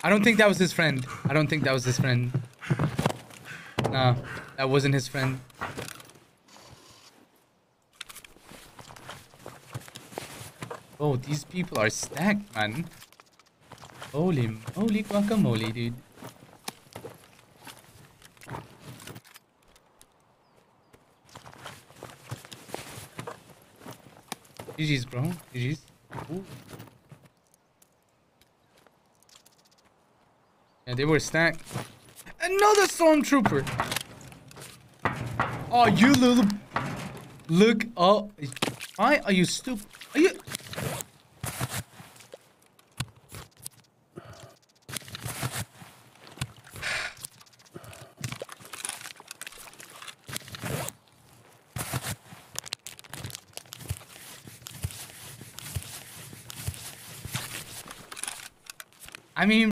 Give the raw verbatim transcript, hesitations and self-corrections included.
I don't think that was his friend. I don't think that was his friend. Nah, that wasn't his friend. Oh, these people are stacked, man. Holy moly guacamole, dude. G G's, bro. G G's. Ooh. Yeah, they were stacked. Another stormtrooper. Oh, you little... Look up. Why are you stupid? Are you... I mean...